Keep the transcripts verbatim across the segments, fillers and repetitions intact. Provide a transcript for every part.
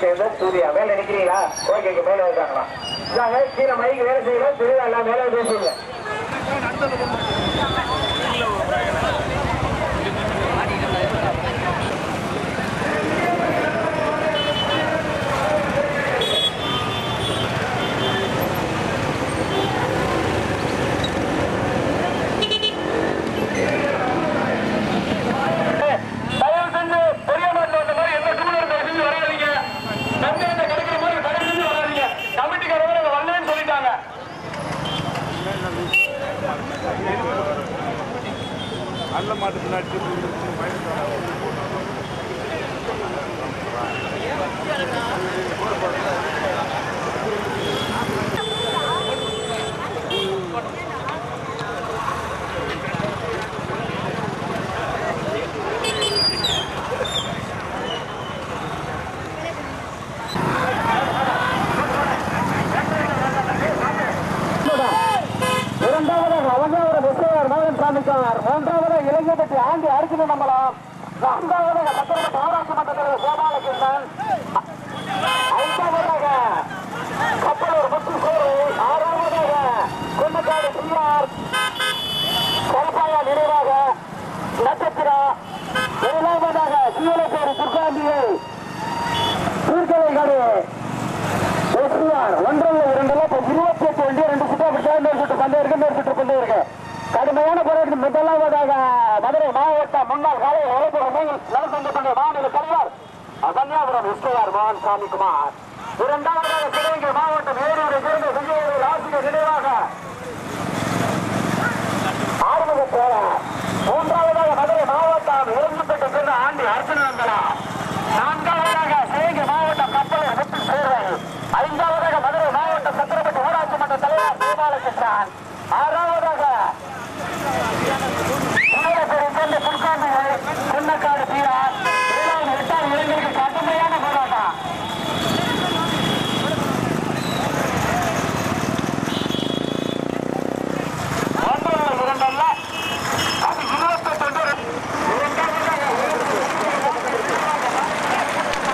சேர்ந்த சூர்யா. மேல நினைக்கிறீங்களா? ஓகே, மேல இருக்காங்களா? கீழே மைக்கு வேலை செய்யல, திருவிழா எல்லாம் மேல பேசுங்க. நல்ல மாட்டு பின்னாடி மூன்றாவது இளைஞர் ஆண்டி அர்ஜுன நம்பலாம். நான்காவதாக சட்டமன்ற ஊராட்சி மன்ற தலைவர் கோபாலகிருஷ்ணன். ஐந்தாவதாக கப்பலூர் முத்துசோறு. ஆறாவதாக கொண்டக்காடு சிஆர் கருப்பாயா நினைவாக நட்சத்திரா. ஏழாவதாக சீலசேரி துர்காந்தியை தீர்க்கலைகாடு எஸ்ஆர். ஒன்றல்ல இரண்டுல இருபத்தி எட்டு வண்டி ரெண்டு சுற்று அப்படி இன்னொரு சுற்று பந்தயம் இருக்கு, இன்னொரு சுற்று பந்தயம் இருக்கு. கடுமையான போராட்டம். முதலாவதாக மதுரை மாவட்ட முன்னாள் காலை நலசங்க மாநில தலைவர் கன்னியாகுமரி எஸ்ஆர் மோகன் சாமி குமார். இரண்டாவதாக சிவகங்கை மாவட்டம் ஏரியூரை சேர்ந்த விஜயவேல் ஆசிரியர் நினைவாக ஆறுமுக தேவர். மூன்றாவதாக மதுரை மாவட்டம் இறங்கிப்பட்டு சேர்ந்த ஆண்டி அர்ச்சனந்தலா. நான்காவதாக சிவகங்கை மாவட்டம் கப்பலூர் முத்து சேர்வை. ஐந்தாவதாக மதுரை மாவட்டம் சத்திரப்பட்டி ஊராட்சி மன்ற தலைவர் கோபாலகிருஷ்ணன். ஆறாவதாக பொன்னக்காடு சீரார். ஏழாவது எட்டாவது இளைஞருக்கு கடுமையான போராட்டம். ஒன்றல்ல இரண்டல்ல அது இருபத்தி எட்டு. இரண்டாவதாக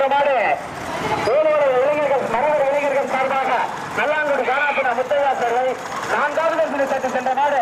சென்ற மாடு வேலூர் இளைஞர்கள் மரவர் இளைஞர்கள் சார்பாக நல்லாங்குடி காணாப்பின முத்தையா சேர்வை நான்காவது இடத்தில் தட்டு சென்ற மாடு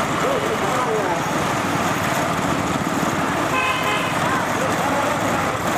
மூன்றாவதாக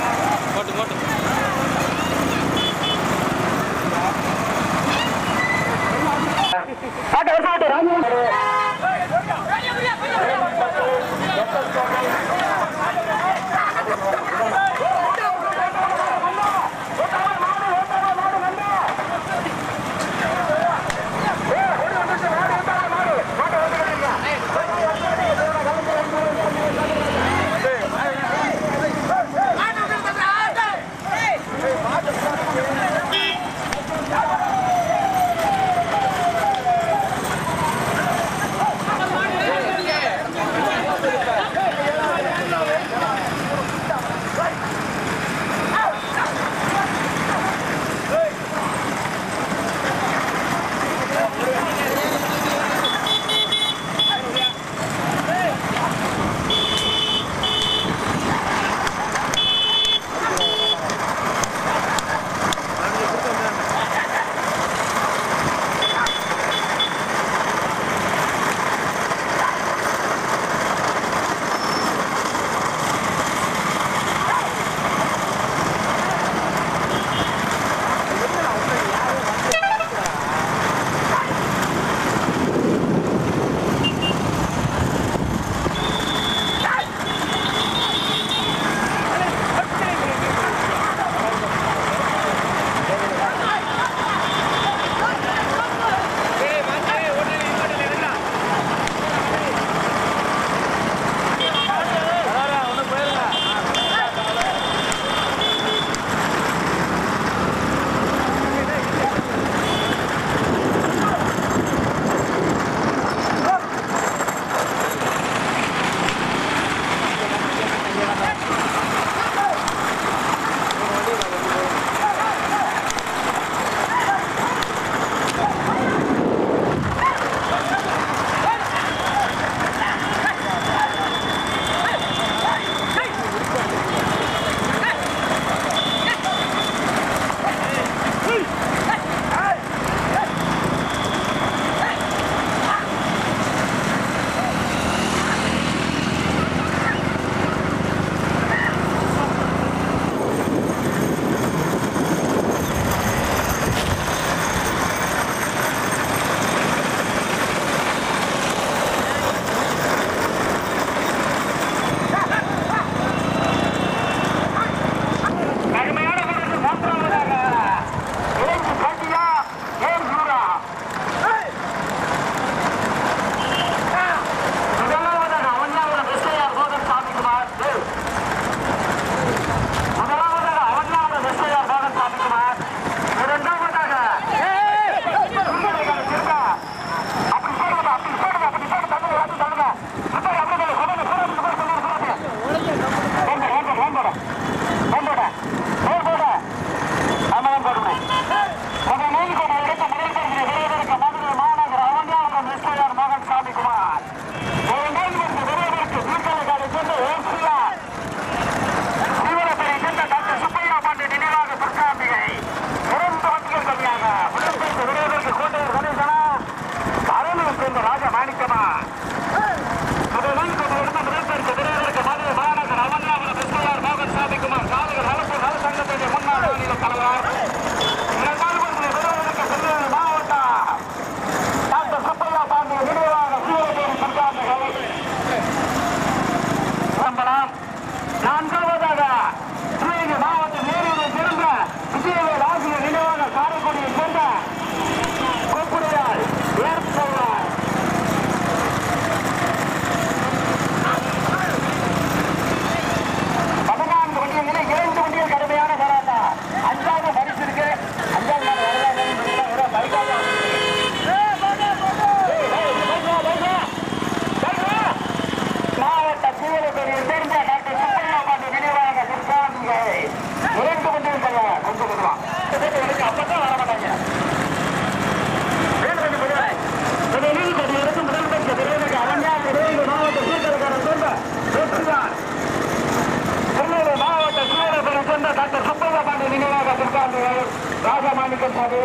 துர்காம்பிகை ராஜமாணிக்கம் சாமி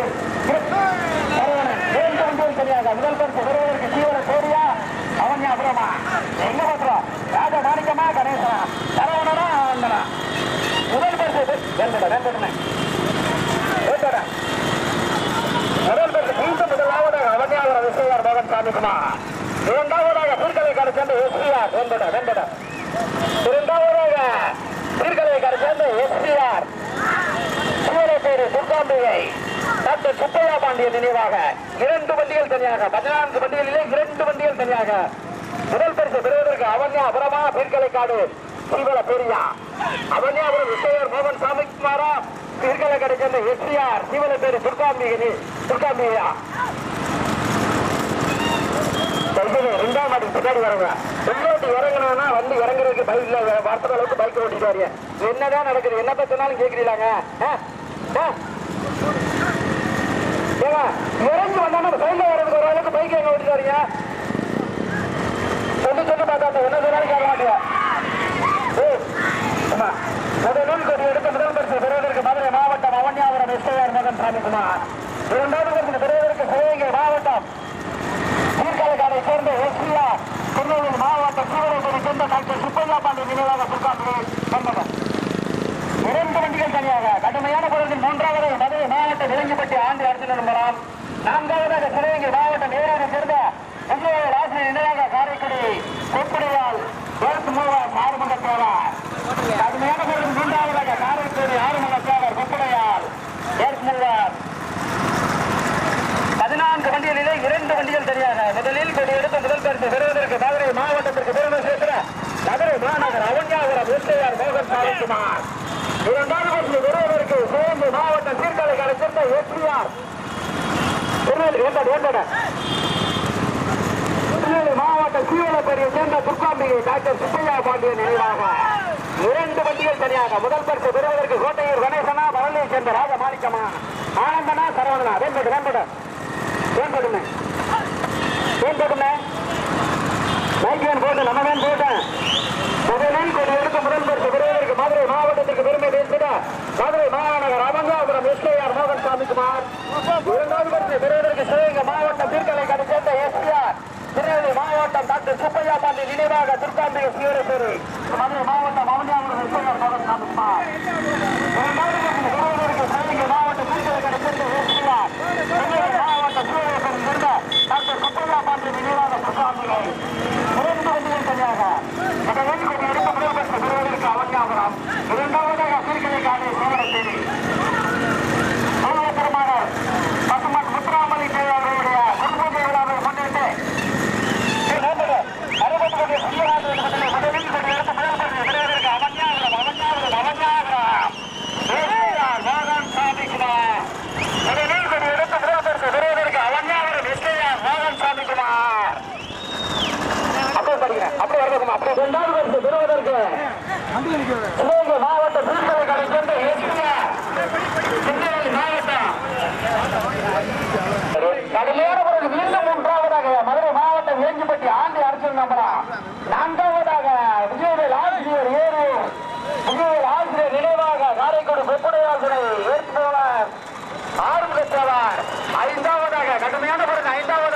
சரியாக முதல் பரிசு பெறுவதற்கு சீவர சோரியா அவன் அப்புறமா எங்க பத்திரம் ராஜ மாணிக்கமா கணேசனா சரவணனா வந்தனா முதல் பரிசு வேண்டட வேண்டடனே வேண்டட முதல் பரிசு மீண்டும் முதலாவதாக அவனியாவர விசையார் மகன் சாமிக்குமார் இரண்டாவதாக சீர்கலை கடை சேர்ந்த எஸ்பிஆர் வேண்டட வேண்டட இரண்டாவதாக சீர்கலை கடை சேர்ந்த எஸ்பிஆர் சீவர பேரு துர்காம்பிகை டாக்டர் சுப்பையா பாண்டியன் நினைவாக இரண்டு வண்டிகள் தனியாக பதினான்கு வண்டிகளிலே இரண்டு வண்டிகள் தனியாக முதல் பரிசு பெறுவதற்கு அவன்யா அபரமா பீர்கலைக்காடு சீவல பெரியா அவன்யாபுரம் விசையர் மோகன் சாமிக்குமாரா பீர்கலைக்காடு சேர்ந்த எஸ்பிஆர் சீவல பேரு துர்காம்பிகை துர்காம்பிகையா ரெண்டாம் மாட்டுக்கு பின்னாடி வரங்க பின்னாடி இறங்கினா வந்து இறங்குறதுக்கு பைக்ல வார்த்தை அளவுக்கு பைக் ஓட்டிட்டு வரீங்க என்னதான் நடக்குது என்ன பத்தினாலும் கேட்கிறீங்களாங்க இறங்கி வந்தா சைட்ல வர்றதுக்கு ஒரு அளவுக்கு பைக் எங்க ஓட்டிட்டு வரீங்க சொல்லி சொல்லி பார்த்தா என்ன சொன்னாலும் கேட்க மாட்டீங்க முதலில் கொடி எடுத்து முதல் பரிசு பெறுவதற்கு மதுரை மாவட்டம் அவன்யாபுரம் எஸ்ஐஆர் மகன் சாமிக்குமார் இரண்டாவது பரிசு பெறுவதற்கு சிவகங்கை மாவட்டம் சீர்காழை சேர்ந்த எஸ்பிஆர் திருநெல்வேலி மாவட்ட சீவரப்படி சேர்ந்த டாக்டர் சுப்பையா பாண்டிய நினைவாக துர்காம்பிகை வந்தனர் இரண்டு வண்டிகள் தனியாக கடுமையான பொருளில் மூன்றாவது மதுரை மாவட்ட விலங்கிப்பட்டி ஆண்டு அடுத்து நம்பலாம் நான்காவதாக சிவகங்கை மாவட்டம் நேரடி சேர்ந்த விஜயவேல் ஆசிரியர் நினைவாக காரைக்குடி கொப்படையால் எழுத்து மூவர் ஆறுமங்க தேவர் கடுமையான பொருளில் மூன்றாவதாக காரைக்குடி ஆறுமங்க தேவர் கொப்படையால் எழுத்து மூவர் பதினான்கு வண்டிகளிலே இரண்டு வண்டிகள் தனியாக முதலில் கொடி எடுத்த முதல் பரிசு பெறுவதற்கு மதுரை மாவட்டத்திற்கு பெருமை சேர்க்கிற மதுரை மாநகர் அவன்யாபுரம் எஸ்ஐஆர் மோகன் சாமிக்குமார் இரண்டாவது பரிசு பெறுவதற்கு சிவகங்கை மாவட்டம் சீர்காழை கடை சேர்ந்த எஸ்பிஆர் திருநெல்வேலி மாவட்டம் சீவலப்பேரியை சேர்ந்த துர்காம்பிகை டாக்டர் சுப்பையா பாண்டியன் நினைவாக இரண்டு வண்டிகள் தனியாக முதல் பரிசு பெறுவதற்கு கோட்டையூர் கணேசனா பழனியை சேர்ந்த ராஜமாணிக்கமா ஆனந்தனா சரவணனா வேம்படு வேம்படு வேம்படுமே வேம்படுமே மைக்கேன் போட்டு நம்ம வேன் போட்டேன் முதலில் கொடி எடுத்து முதல் பரிசு பெறுவதற்கு மதுரை மாவட்டத்திற்கு பெருமை பேசிட மதுரை மாநகர் அவன்யாபுரம் எஸ்ஐஆர் மோகன் சாமிக்குமார் இரண்டாவது பரிசு பெறுவதற்கு சிவகங்கை மாவட்டம் தீர்க்கலை கடை சேர்ந்த எஸ்பிஆர் திருநெல்வேலி மாவட்டம் டாக்டர் சுப்பையா பாண்டி நினைவாக துர்காம்பிகை சீவரப்பேரி மதுரை மாவட்டம் அவன்யாபுரம் எஸ்ஐஆர் மோகன் சாமிக்குமார் இரண்டாவது பரிசு பெறுவதற்கு சிவகங்கை மாவட்டம் தீர்க்கலை கடை சேர்ந்த எஸ்பிஆர் திருநெல்வேலி மாவட்டம் சீவரப்பேரி சேர்ந்த டாக்டர் சுப்பையா பாண்டி நினைவாக துர்காம்பிகை இரண்டு வண்டிகள் தனியாக முதலில் கொடி எடுத்த முதல் பரிசு பெறுவதற்கு அவன்யாபுரம் இரண்டாவதாக சீர்கலைக்காடு சீவரப்பேரி பெருமானார் பசுமன் முத்துராமலி அவர்களுடைய குருபூஜை விழாவை முன்னிட்டு அறுபது கோடி முதலில் கொடி எடுத்த முதல் பரிசு பெறுவதற்கு அவன்யாபுரம் அவன்யாபுரம் அவன்யாபுரம் மோகன் சாமிக்குமார் முதலில் கொடி எடுத்த முதல் பரிசு பெறுவதற்கு அவன்யாபுரம் எஸ்ஐஆர் மோகன் சாமிக்குமார் அப்படியே படிக்கிறேன் அப்படியே வரவேற்கும் அப்படி இரண்டாவது பரிசு பெறுவதற்கு சிவகங்கை மாவட்டம் சீர்கலை கடை சேர்ந்த எஸ்பிஆர் திருநெல்வேலி மாவட்டம் கடுமையான பிறகு மீண்டும் மூன்றாவதாக மதுரை மாவட்டம் வேங்கிப்பட்டி ஆண்டி அரசு நம்பலாம் நான்காவதாக விஜயவேல் ஆசிரியர் ஏறு விஜயவேல் ஆசிரியர் நினைவாக காரைக்குடி வெப்படையாசிரை ஏற்பவர் ஆறுமுக தேவர் ஐந்தாவதாக கடுமையான பிறகு ஐந்தாவது